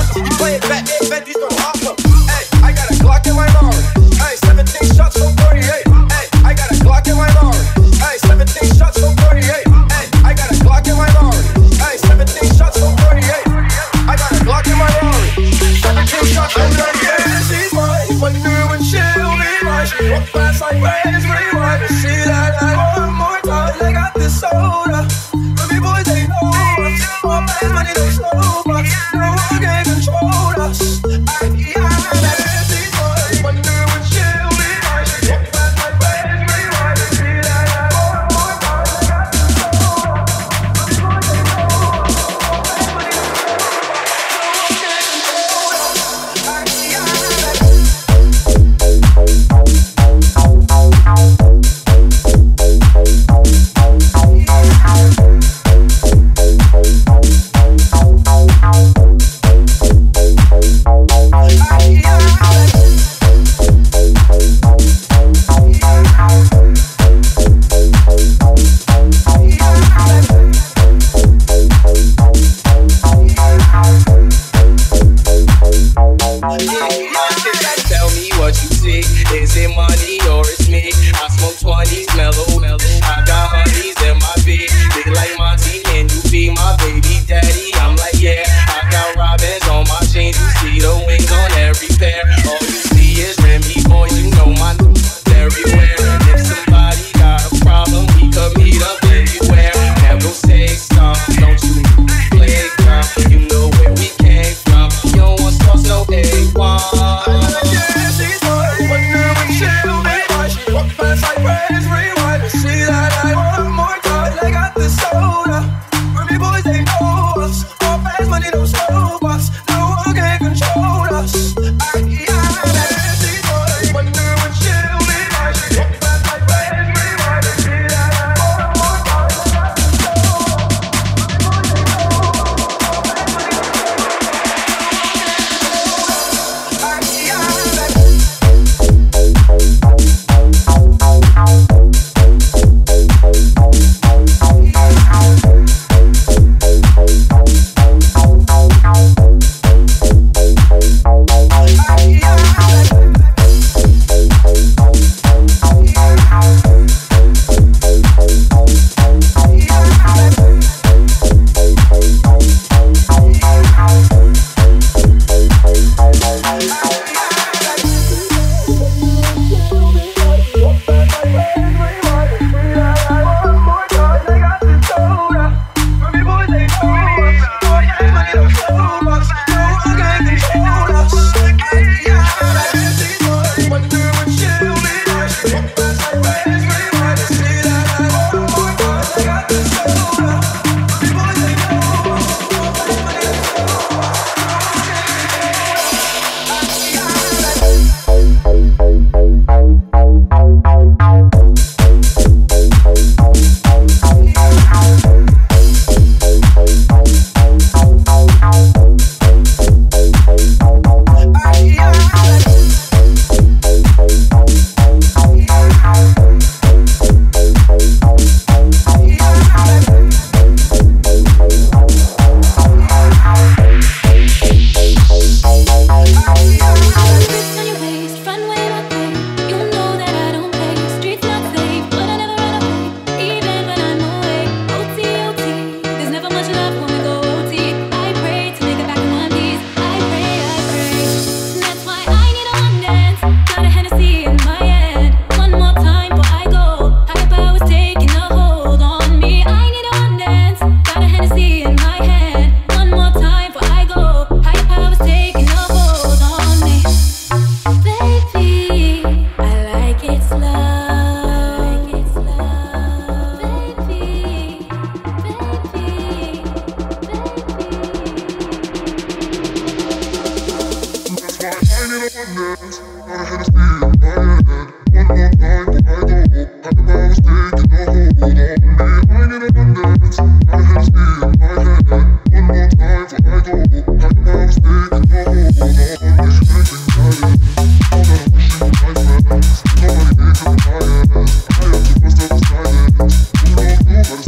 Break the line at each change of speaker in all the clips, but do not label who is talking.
Playing Batman, Benji's gon' rock 'em. Hey, I got a Glock in my Rari. Hey, 17 shots from 38. Hey, I got a Glock in my Rari. Hey, 17 shots from 38. Hey, I got a Glock in my Rari. Hey, 17 shots from 38. I got a Glock in my Rari. 17 shots from 38. She's mine, wonder when she'll be mine. She walk fast like waves, rewind. See that one more time. I got this soda. Baby boys, they know us. More bad money, they slow us. No one can control us.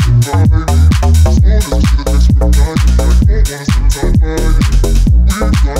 We're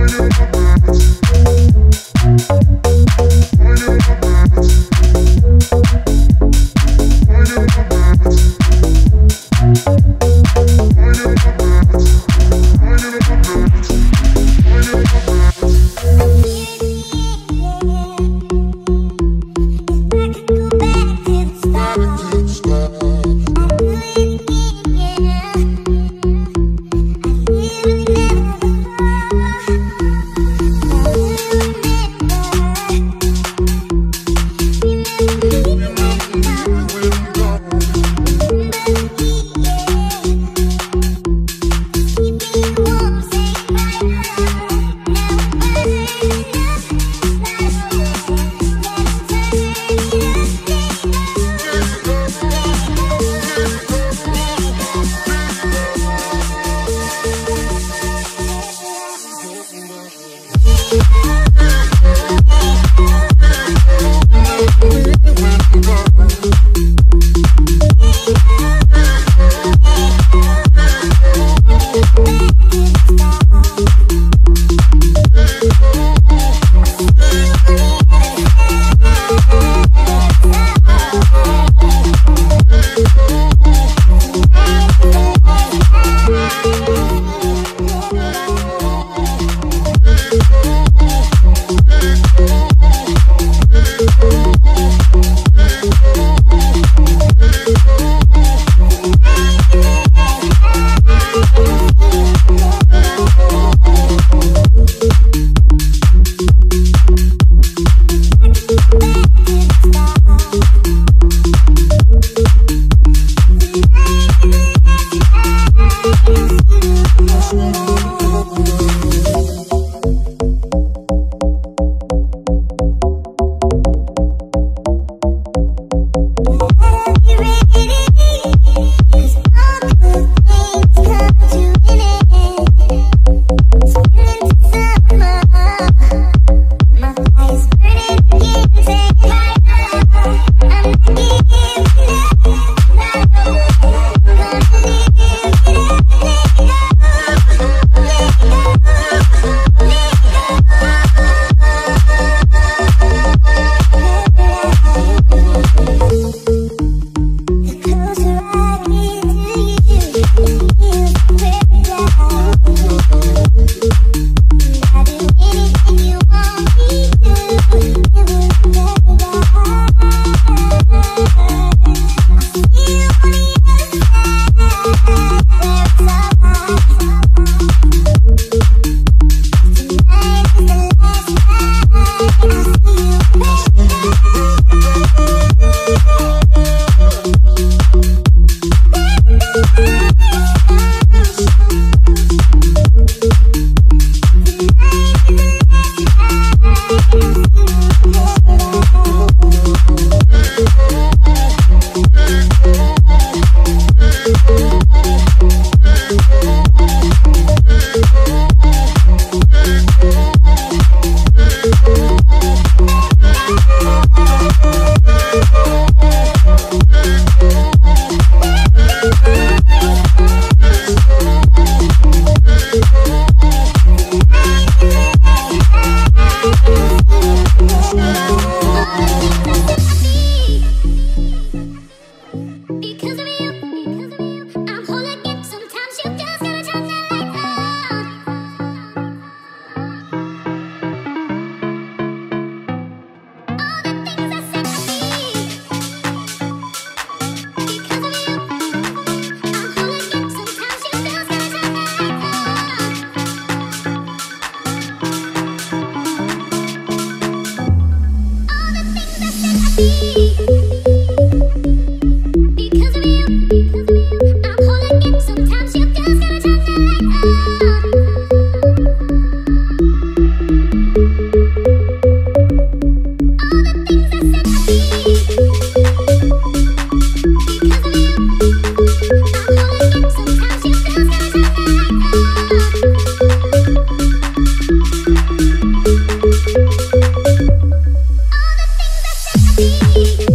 All the things I said to me.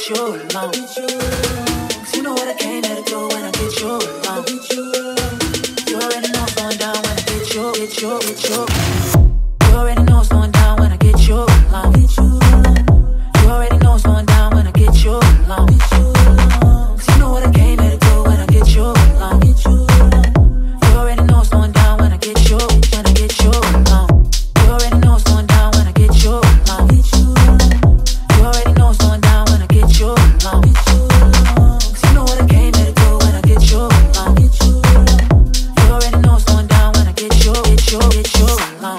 get you alone. 'Cause you know what I came here to do when I get you alone. You already know what's going down when I get you. You already know what's going down when I get you alone. You already know what's going down when I get you alone. 'Cause you know what I came here to do when I get you alone. You already know what's going down when I get you alone. You already know what's going down when I get you alone. You already know what's going down when I get you alone. 'Cause you know what I came here to do when I get you alone. You already know what's going down when I get you alone.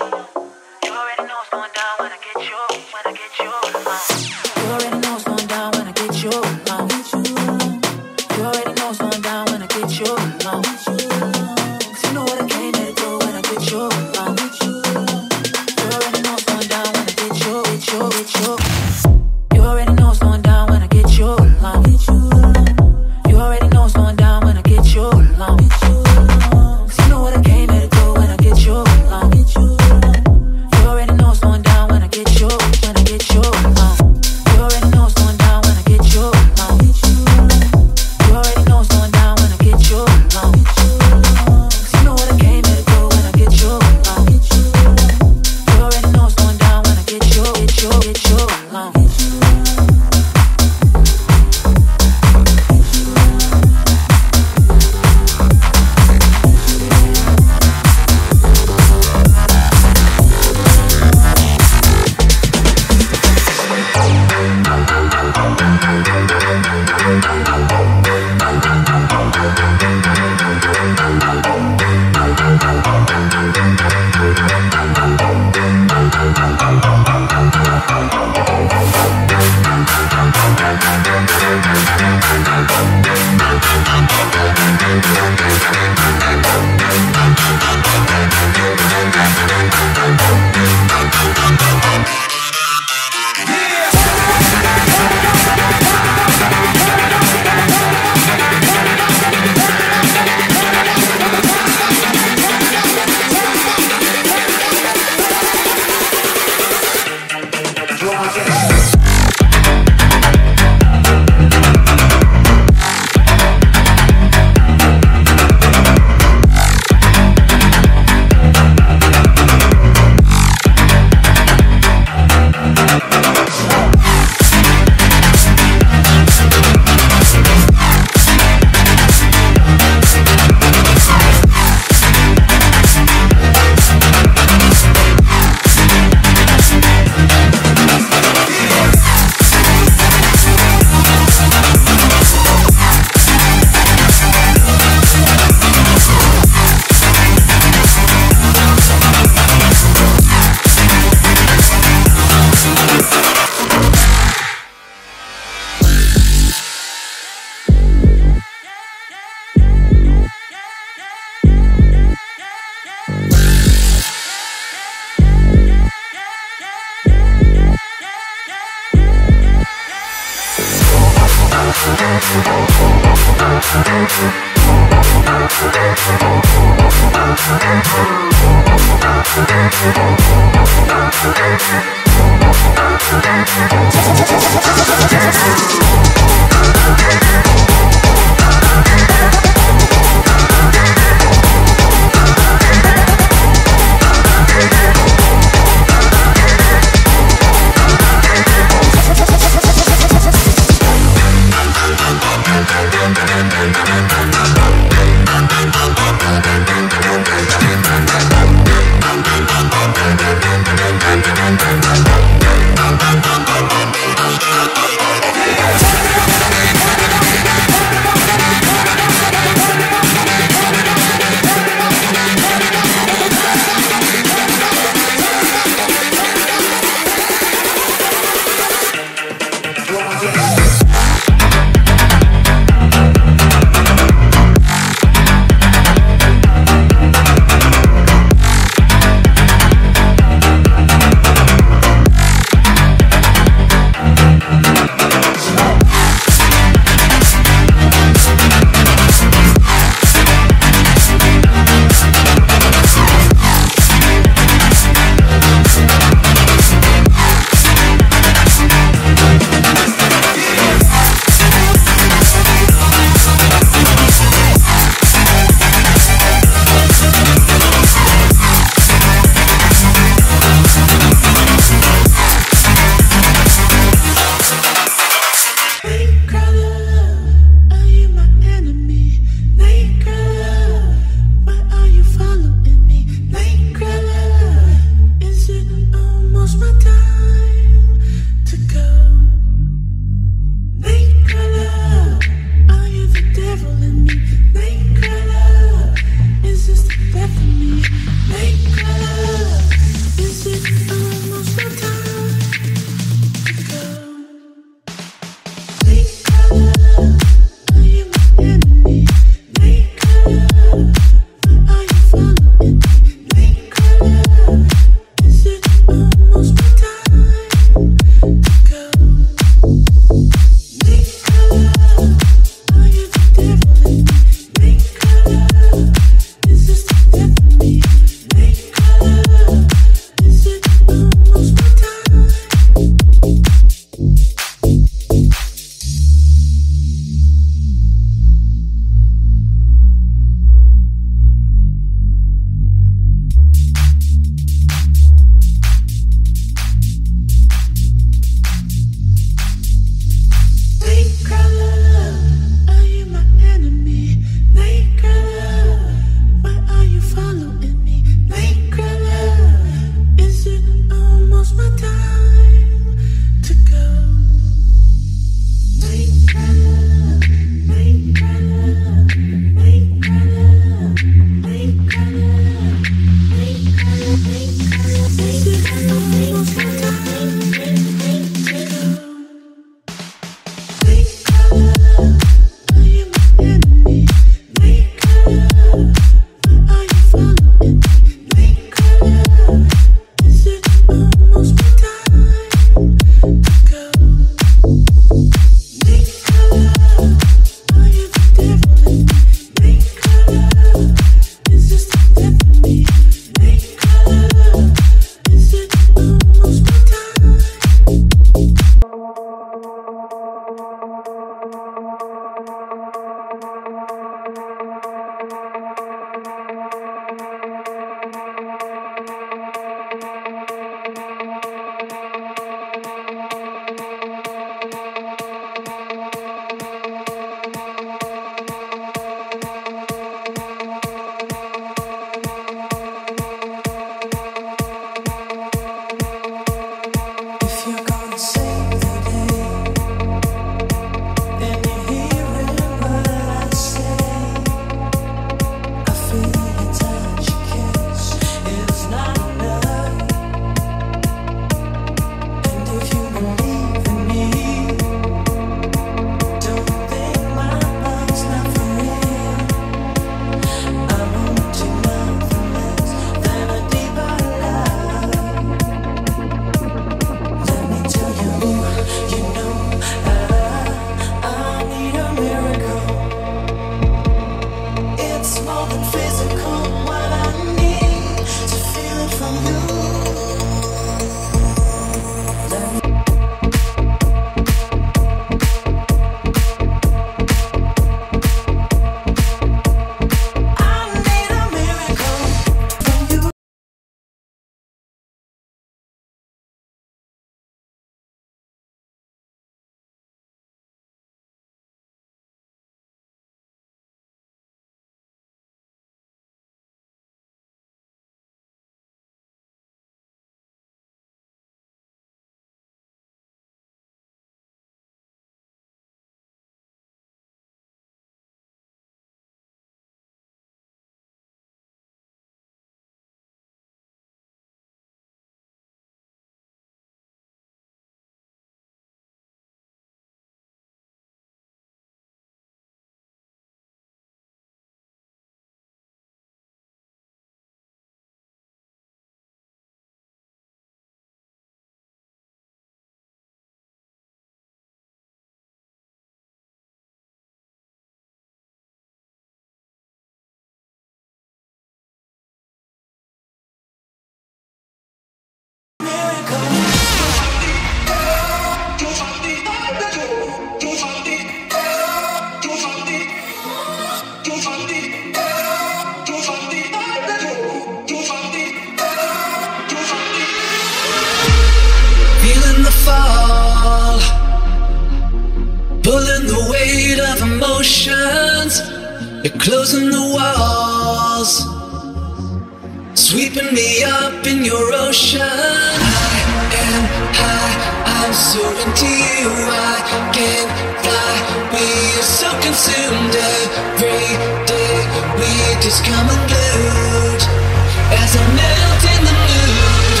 fall, pulling the weight of emotions. You're closing the walls, sweeping me up in your ocean. I am high, I'm so into you. I can't fly, we are so consumed. Every day we just come unglued as I melt in the mood.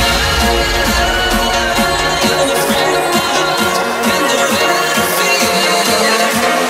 And I'm afraid of mood and the way that I feel.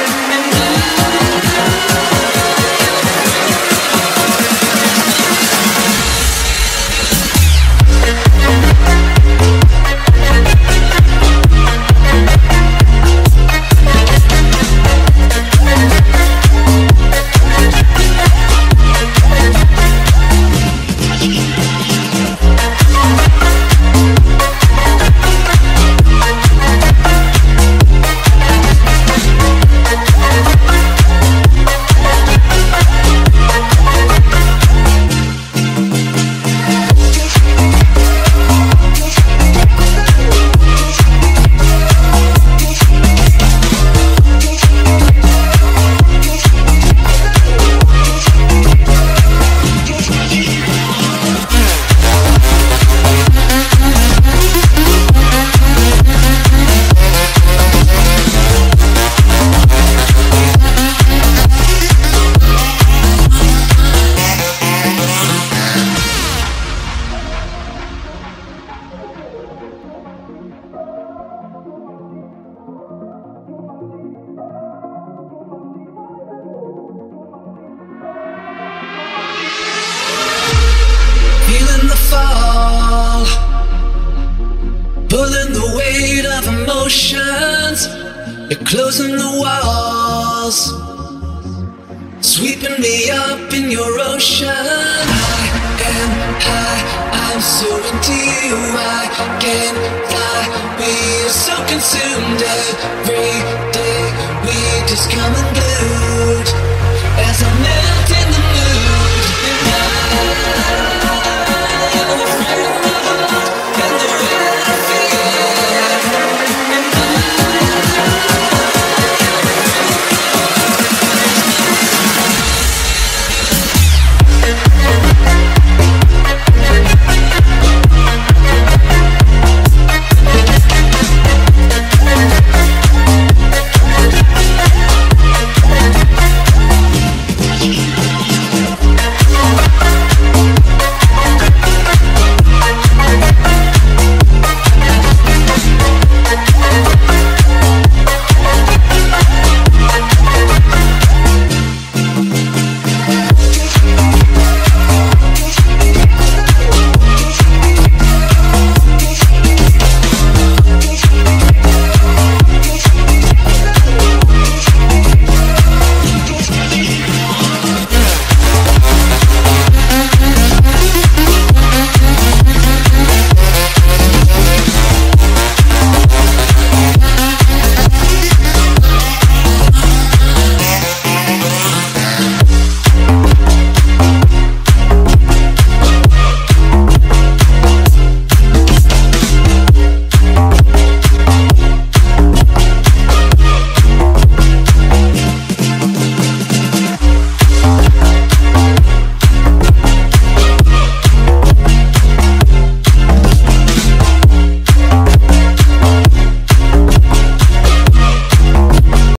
Feeling the fall, pulling the weight of emotions. You're closing the walls, sweeping me up in your ocean. I am high, I'm so into you. I can't fly, we are so consumed. Every day we just come unglued as I melt.